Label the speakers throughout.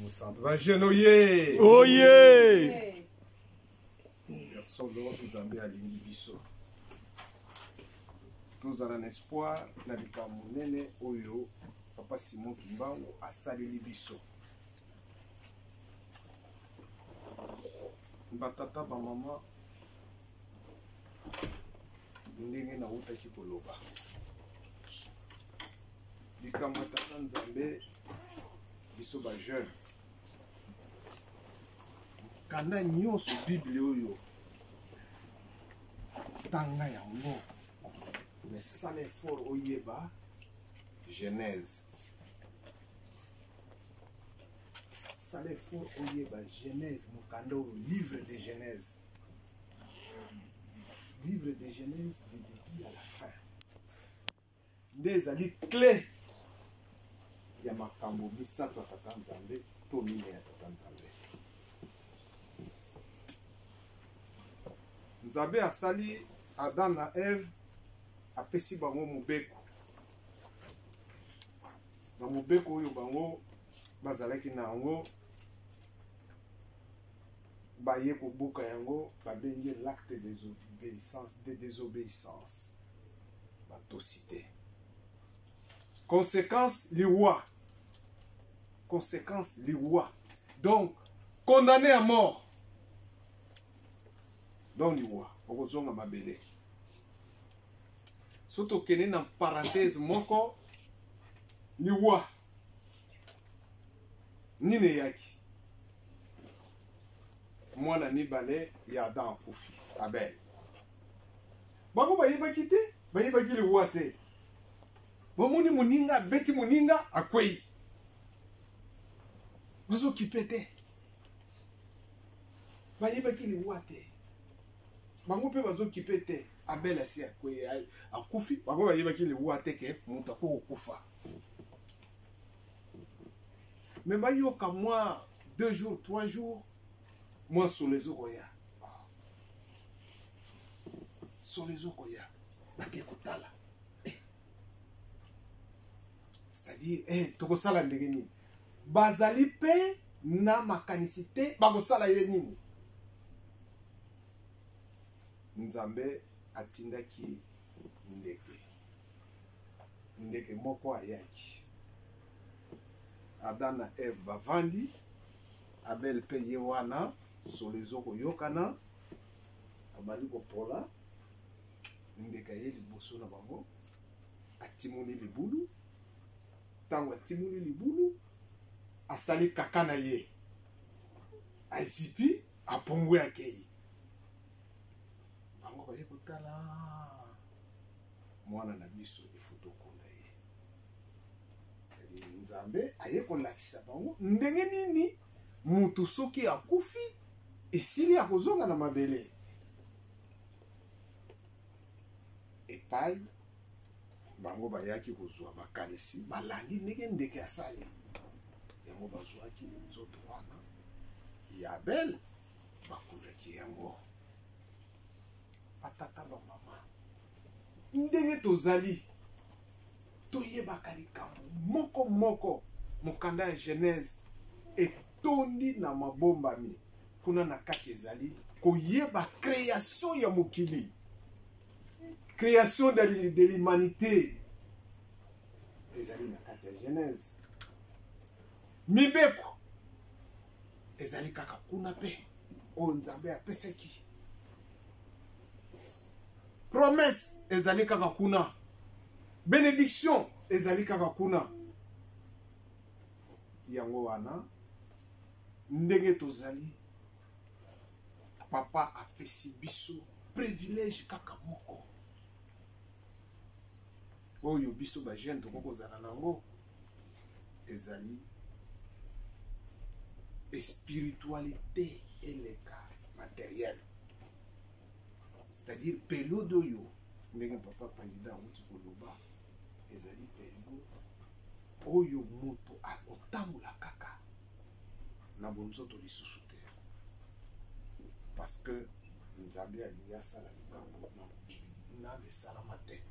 Speaker 1: centre. Va jeune, oye!
Speaker 2: Oye!
Speaker 1: Solo Nzambe alingi biso. Nous avons un espoir na likambo nene oyo Papa Simon Kimbangu asaleli biso. Batata ba mama ndenge na utaki koloba. Likambo tata Nzambe biso ba jeune. Kanda nyonso Bible oyo tanga yango. Mais ça l'effort oyeba Genèse. Ça l'effort oyeba Genèse mokando livre de Genèse. Livre de Genèse du début à la fin. Des ali clés. Ya makambo misato tata Nzambe to mine ya tata Nzambe. Nzambe asali Adam na Ève apesi bango mobeko. Na mobeko oyo bango bazalaki na yango baye kobuka yango babengi l'acte de désobéissance. Batosité. Conséquence liwa. Conséquence liwa. Donc condamné à mort. Donc liwa. Okozonga mabele. Soto kene na parenthèse moko liwa nine yaki mwana mibale ya Adam akufi Abel. Bango bayebaki te, bayebaki liwa te. Bomoni moninga beti moninga akwei. Bazo kipete. Bayebaki liwa te. Bango pe bazo kipete. Abel asi akwe akufi bango bayebaki liwa te ke mutu akokufa. Mais bayoka moi 2 jours 3 jours moi sur les okoya. Sur les okoya bake kotala. C'est-à-dire tokosala ndenge nini bazali pe na makanisite bakosala ye nini. Nzambe atindaki ndeke moko ayaki. Adam na Ève bavandi Abel pe ye wana solezo koyokana abali kopola ndeke ye liboso na bango atimoni libulu. Tango atimoni libulu asali kaka na ye azipi apongwe akei. Bango baye kotala mwana na biso ifuto konda ye. C'est-à-dire Nzambe aye kolakisa bango ndenge nini mutu soki akufi esili akozonga na mabele. Epai bango bayaki kozwa makanisi balandi ndenge ndeke asali. Yango bazwaki nzoto wana ya Abel bakundaki yango. Atata ba mama ndenge tozali toyebaka likambo moko moko mokanda ya Genèse etondi na mabombami kuna na kati ezali koyeba création ya mokili, création de l'humanité ezali na kati ya Genèse. Mibeko ezali kaka kuna pe oyo Nzambe apesaki. Promesse ezali kaka kuna. Bénédiction ezali kaka kuna. Yango wana ndenge tozali papa apesi biso privilège kaka moko. Oyo biso ba jeune tokokozala nango ezali spiritualité et les cas matériels. C'est-à-dire période oyo ndenge papa président wuti koloba ezali période oyo moto akotambola kaka na bonzoto lisusu te. Parce que Nzambe alingi asala likambo na lesalama te.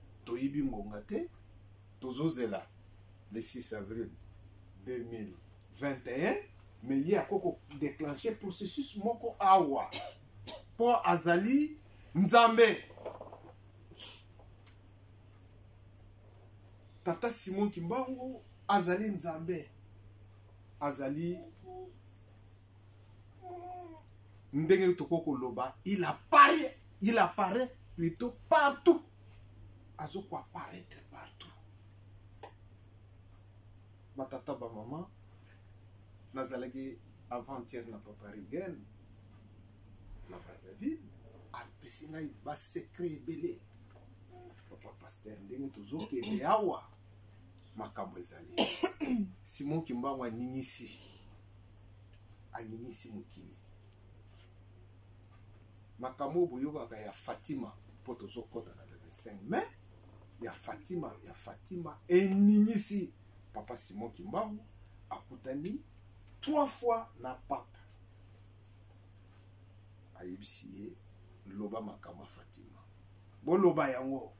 Speaker 1: Toyibi ngonga te tozozela le 6 avril 2020 21 mais ye akoko déclencher processus moko awa pour azali nzambe. Tata Simon Kimbangu azali nzambe, azali ndenge tokoko loba, il apparaît plutôt partout, azoko apparaître partout. Batata ba maman nazalaki avant-hier na papa Rigen na Brazzaville apesi ngai ba secret ebele. Papa pasteur ndenge tozokende awa makambo ezali. Simon Kimbangu aningisi mokili. Makambo boyokaka ya Fatima po tozokota na le 25 mai ya Fatima eningisi papa Simon Kimbangu akutani 3 fois na papa ayebisi ye loba makambo Fatima boloba yango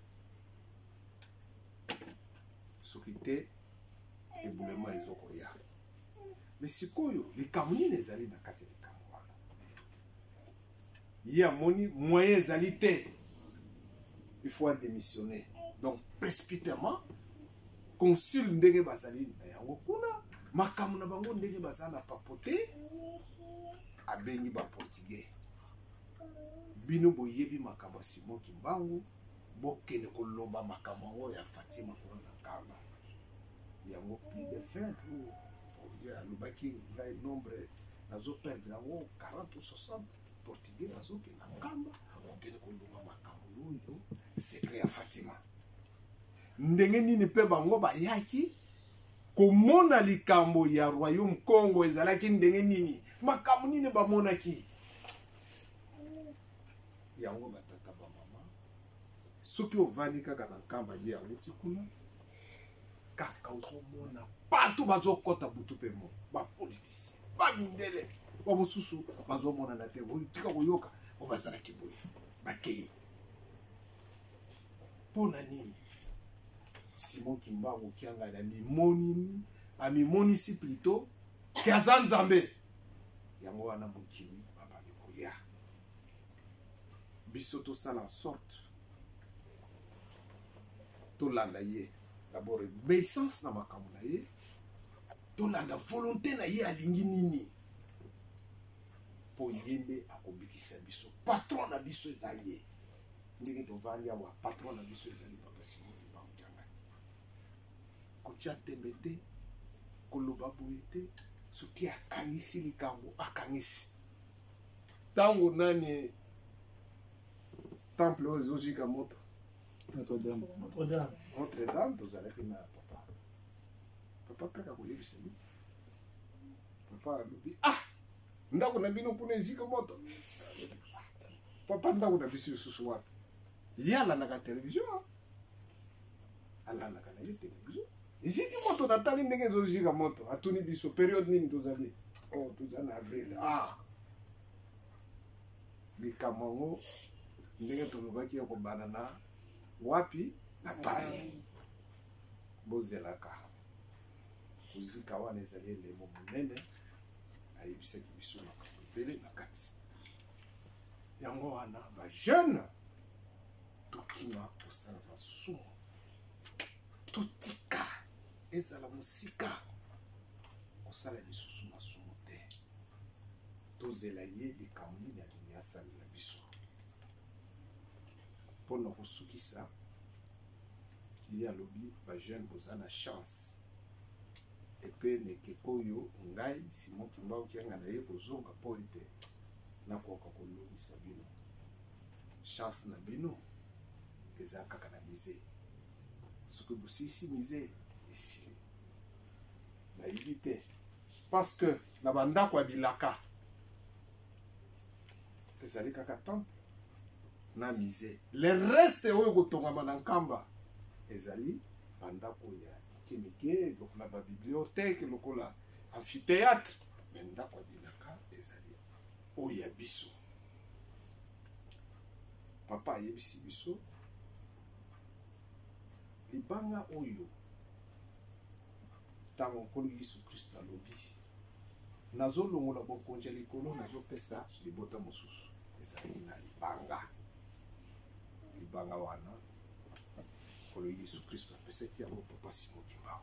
Speaker 1: soki te ebulema ezokoya. Mais sikoyo likambo nini ezali na kati ya likambo wana ye amoni moyen ezali te, il faut démissionner. Donc précipitamment consul ndenge bazali na yango kuna makambo na bango ndenge bazali na papote abengi ba portugais bino boyebi makambo ya Simon Kimbangu bokende koloba makambo yango ya Fatima kuna na kamba yango plus de 20 jours ya lobaki ngai nombre nazo perdre yango 40 ou 60 portugais bazoke na kamba okende koloba makambo oyo secret ya Fatima. Ndenge nini pe bango bayaki komona likambo ya royaume Congo ezalaki ndenge nini makambo nini bamonaki yango batata ba mama soki ovandi kaka na nkamba ye yango tikuna kaka ozomona bato bazokota butu pe mo bapoliticien bamindele bamosusu bazomona na te oyo tika koyoka o bazalaki boye bakei mpona nini Simon Kimbangu kianga na mimonini amimonisi plutôt kaza nzambe yango wana mokili babali koya biso tosala en sorte tolanda ye d'abord obéissance na makambo na ye tolanda volonté na ye alingi nini po yende akobikisa biso patron na biso eza ye ndenge tovandi awa patron na biso ezali papa Simon Kimbangu kianga kotia tembe te koloba boye te soki akangisi likambo akangisi ntango nani temple oyo ezozika moto Notre-Dame tozalaki na papa peka koyebisa bino papa alobi ndako na bino kuna ezika moto papa ndako na biso lisusu wapi ye alandaka television alandaka na ye television eziki moto natali ndenge ezozika moto atuni biso periode nini tozali tozali na avril likambo yango ndenge tolobaki ya kobana na wapi na Paris bozelaka kozika wana ezali elemo monene ayebisaki biso makambo ebele na kati yango wana bajeune tokima kosala masumu totika ezala mosika kosala lisusu masumu te tozela ye likambo nini alingi asalela biso mpona kosukisa ye alobi bajeune boza na chance epe nekeko oyo ngai Simon Kimbangu kianga na ye kozonga mpo ete nakoka kolongisa bino chance na bino eza kaka na mise soki bosisi mise esili nayebi te parce que na bandako ya bilaka ezali kaka temple na mise le reste oyo kotongama na nkamba ezali bandako ya mike lokola babibliothèque lokola amphithéâtre me ndako ya bilaka ezali oyo ya biso papa ayebisi biso libanga oyo ntango nkolo Yesu Kristo alobi nazo longola bokonja likolo nazo pesa libota mosusu ezali na libanga wana kolo Yesu Kristo apesaki yango papa Simon Kimbangu.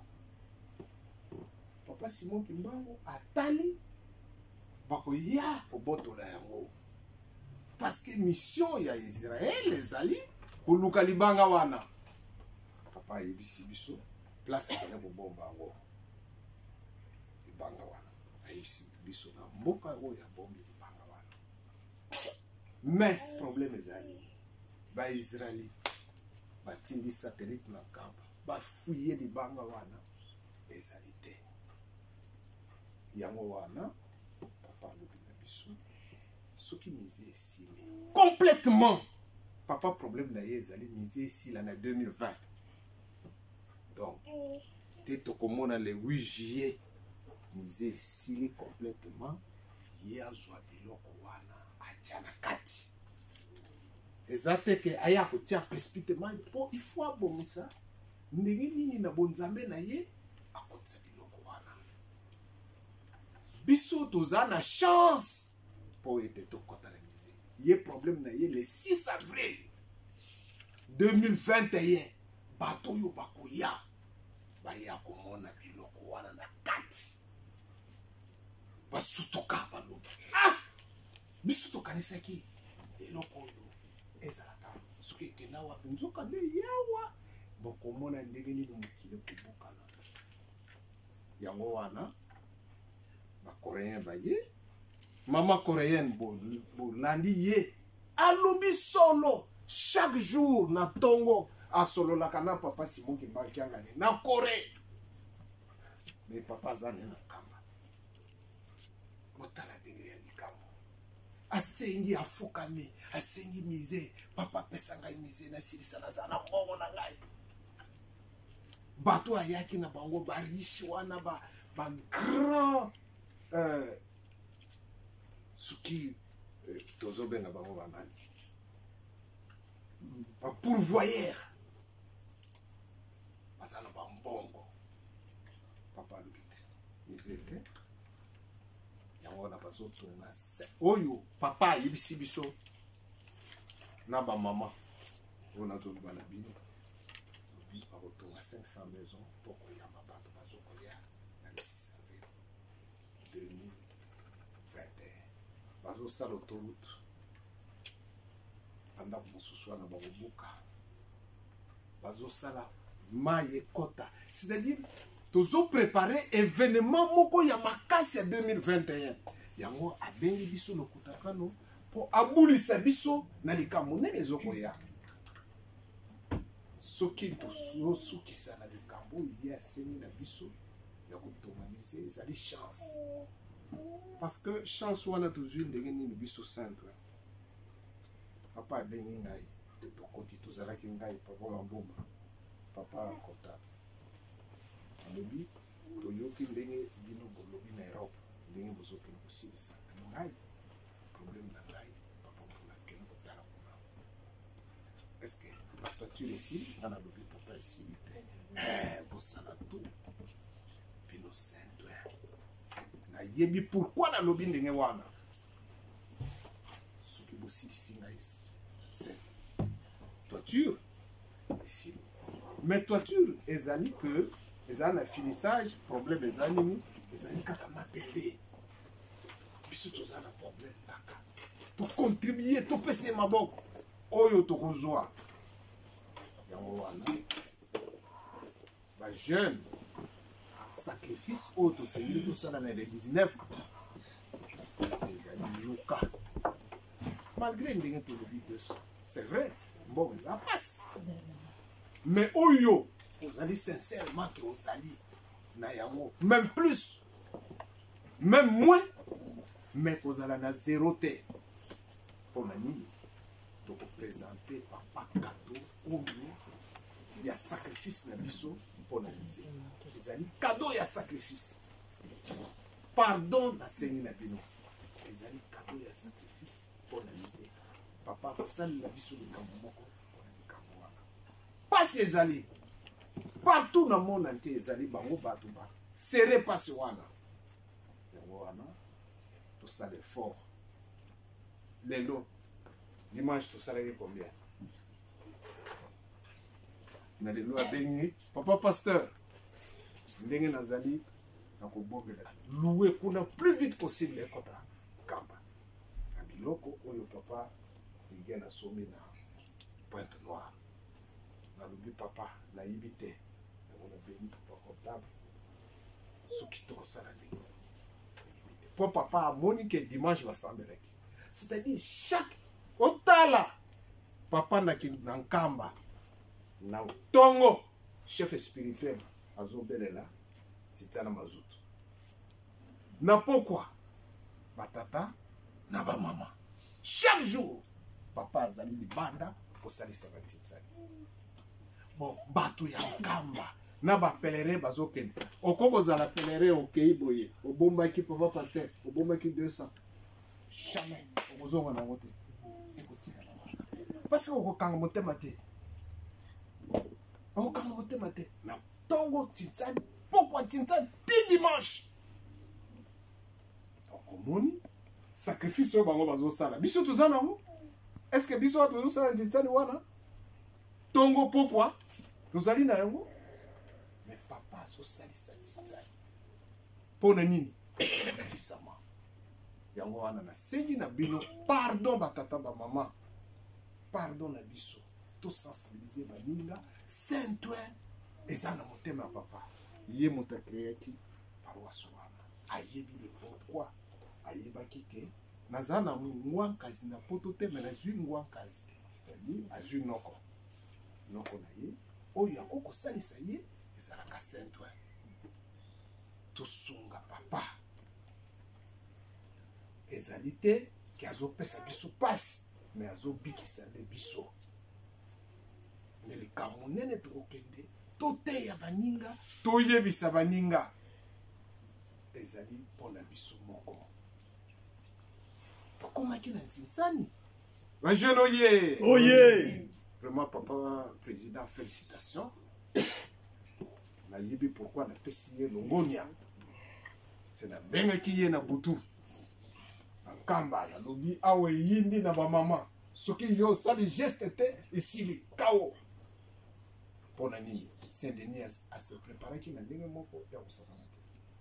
Speaker 1: Papa Simon Kimbangu atali bakoya kobotola yango parce que mission ya Israël ezali koluka libanga wana. Papa ayebisi biso place akende kobomba yango libanga wana, ayebisi biso na mboka oyo abombi libanga wana. Mais problème ezali ba Israélite batindi satellite na kamba bafuye libanga wana ezali te yango wana. Papa alobi na biso soki mise esili complètement, papa problème na ye ezali mise esila na 2020. Donc te tokomona le 8 juillet mise esili complètement, ye azwa biloko wana atia na kati. Eza te ke aya kotia précipitement po il faut abomisa ndenge nini na bonzambe na ye akotisa biloko wana. Biso toza na chance po ete tokota na mise. Ye problème na ye le 6 avril 2021 bato oyo bakoya baya komona biloko wana na kati basutoka baloba biso tokanisaki eloko oyo ezalaka soki ekenda wapi nzoka nde yawa bokomona ndenge nini mokili kobukana. Yango wana bakoréen baye mama coréenne bolandi ye alobi solo chaque jour na tongo asololaka na papa Simon Kimbangu kiangani na Corée. Mais papa zane na kamba otala degre ya likambo asengi afukami asengi mise papa pesa ngai mise na silisa na zana mbongo na ngai. Bato ayaki na bango ba riche wana ba grand suki tozobenga bango banani ba pourvoyeur basala ba mbongo. Papa lubite misete yango na bazotonga oyo papa yebisi biso na ba mama ona zoluba na bino bakotonga 500 maisons pour koyamba bato bazokoya na le 6 avril 2021 bazosala autoroute bandako mosusu wana bakobuka bazosala mai ekota, c'est-à-dire tozo préparer événement moko ya makasi ya 2021 yango abengi biso lokutakano po abulisa biso na likambo nene ezokoya. Soki tosukisa na likambo ye asengi na biso ya kotonganisa ezali chance, parce que chance wana tozwi ndenge nini biso simple. Papa abengi ngai tokoti tozalaki ngai papa mambomba papa kota alobi toyoki ndenge bino bolobi na Europe ndenge bozokende kosilisa ngai problème na ngai papa mpona kende kotala kuna est-ce que toiture esili nga nalobi papa esili te bosala tu bino sentwe nayebi pourquoi nalobi ndenge wana soki bosilisi ngai toiture esili mais toiture ezali que ezali na finissage problème ezali nini ezali kaka mabende biso toza na problème kaka tocontribue topesa maboko oyo tokozwa yango wana bajeune sacrifice oyo tosengeli tosala na le 19 ezali yoka malgré ndenge tolobi biso c'est vrai mbongo eza pasi mais oyo ozali sincèrement que ozali na yango même plus même moins mais kozala na zéro te mpona nini tokoprésente papa cadeau oyo ya sacrifice na biso mpona mise ezali cadeau ya sacrifice pardon nasengi na bino ezali cadeau ya sacrifice mpona mise papa kosalela biso likambo moko mpona likambo wana pasi ezali partout na monde entier ezali bango bato ba sere pasi wana yango wana ça l'effort. Les lots, dimanche, tout ça, combien? Na les lots à baigner. Papa pasteur, ndenge nazali, louer kuna plus vite possible les quotas. Kamba. Na biloko, oyo papa, il y a na sommet na Pointe Noire. Na l'oubli papa, na yibite. On a béni papa comptable. Ce qui te ressemble à lui. Pour papa, Monique dimanche va s'embêter. C'est-à-dire, chaque otala, papa n'a qu'un kamba, n'a tongo, chef spirituel, azobelela, titana mazout. N'a pourquoi, batata, n'a pas maman. Chaque jour, papa a zali di banda, pour salir sa titani. Bon, batou ya kamba. Na ba pèlerin bazo ken. Okoko za la pèlerin au Keiboye. Au bomba qui papa pasteur. Au bomba qui 200. Jamais. Ozo wana wote. Parce que okokanga motema te. Okokanga motema te. Na tongo titsani. Pourquoi titsani? 10 dimanche. Okomoni. Sacrifice au bango bazo sala. Biso tuzana ngo. Est-ce que biso bazo sala titsani wana? Tongo pourquoi? Tuzali na yango. Mais papa, so sali sa titsani. Pona nini? Kisama. Yango wana na sengi na bino. Pardon batata ba maman. Pardon na biso. To sensibiliser baninga. Saint-Ouen. Eza na motema papa. Ye mota créaki. Paroisse wana. Ayebi le pourquoi. Ayeba kike. Nazana mwankazi na poto te. Mais na zui mwankazi. C'est-à-dire, a zui noko. Noko na ye. Oyo akoko salisa ye. Ezalaka Saint-Ouen. Tosunga papa. Ezali te ki azopesa biso pasi, mais azobikisa nde biso. Mais likambo nene tokokende, toteya baninga, toyebisa baninga. Ezali mpona biso moko. Tokomaki na ntintsani. Bajeune oye!
Speaker 2: Oye!
Speaker 1: Vraiment papa président, félicitations. Na yebi pourquoi na pesi ye longonia. C'est na benga ki ye na butu. Na kamba ya lobi awe yindi na ba mama. Soki yo sali geste te ici li kao. Pona nini Saint-Denis a se préparer ki na ndenge moko ya kosakana te.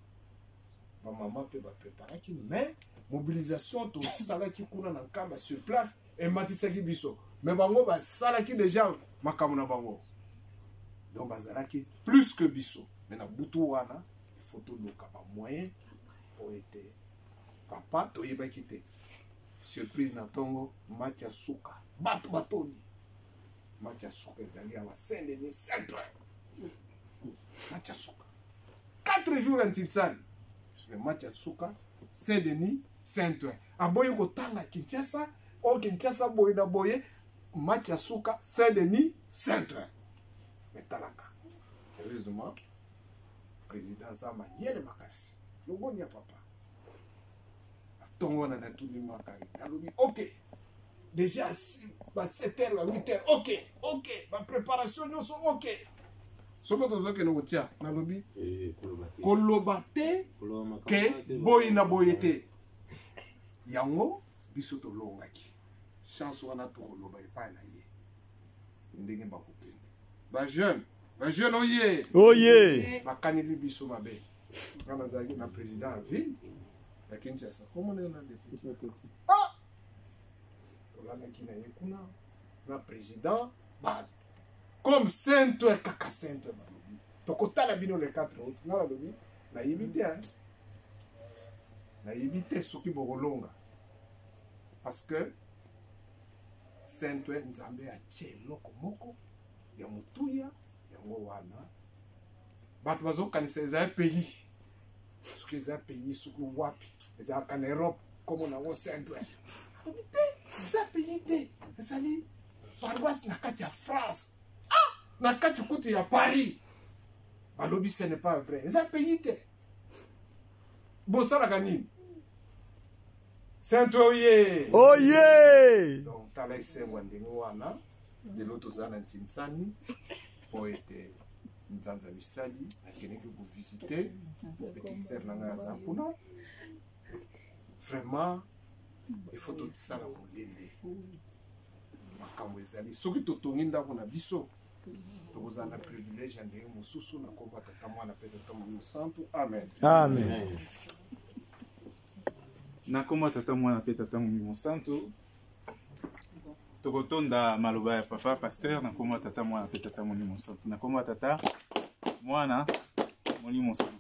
Speaker 1: Ba mama pe ba préparer ki mais mobilisation to salaki kuna na kamba sur place et matisaki biso. Mais bango ba salaki déjà makamuna bango. Donc bazalaki plus que biso. Mais na butu wana il faut tout le cap moyen pour être papa to yeba kité. Surprise na tongo Matia Suka. Batu batoni. Matia Suka ezali awa Saint-Denis Saint-Ouen. Matia Suka. 4 jours en Titsani. Mais Matia Suka Saint-Denis Saint-Ouen. Aboye ko tanga Kinshasa, o Kinshasa boye na boye Matia Suka Saint-Denis Saint-Ouen. Mais talaka. Heureusement, président Zama yele makasi. Loboni ya papa. Tongo na natuni makari. Nalobi, ok. Déjà, 7h, 8h, ok. Ma préparation, nous sommes ok. Somo tozo ke no tia. Nalobi, kolobate, ke boy na boyete. Yango, biso to longaki. Chance wana to koloba epa na ye. Ndenge bakupeni. Ba jeune oye.
Speaker 2: Oye.
Speaker 1: Bakaneli biso mabe. Kana zaki na président à ville. Ya Kinshasa. Comment on a des ah! Olala ki na yekuna na président ba comme Saint-Ouen kaka Saint-Ouen balobi. Tokotala bino le 4 août. Na balobi na yibite hein. Na yibite soki bokolonga. Parce que Saint-Ouen nzambe a tie loko moko ya mutuya yango wana. Bato bazokanisa eza pays. Ce qu'ils ont payé, ce qu'ils ont wapi, ils ont en Europe, comme on a au Saint-Ouen. Ils ont payé, ils ont dit, paroisse n'a qu'à France. Ah, n'a qu'à à Paris. Balobi, ce n'est pas vrai. Ils ont payé. Bossa la ganine. Saint-Ouen,
Speaker 2: oye.
Speaker 1: donc, t'as là, c'est Wandengouana, de l'autre zone, Tintsani, pour être. Nzanza misali nakene que vous visiter petite sœur nanga za kuna vraiment il faut totisala molele makambo ezali soki totongi ndako na biso tokozala na privilège ya ndenge mosusu na kombo ya tata mwana mpe tata molimo santu amen.
Speaker 2: Amen.
Speaker 3: Na kombo ya tata mwana mpe tata molimo santu tokotonda maloba ya papa pasteur na kombo ya tata mwana mpe tata molimo santu na kombo ya tata mwana molimo santu.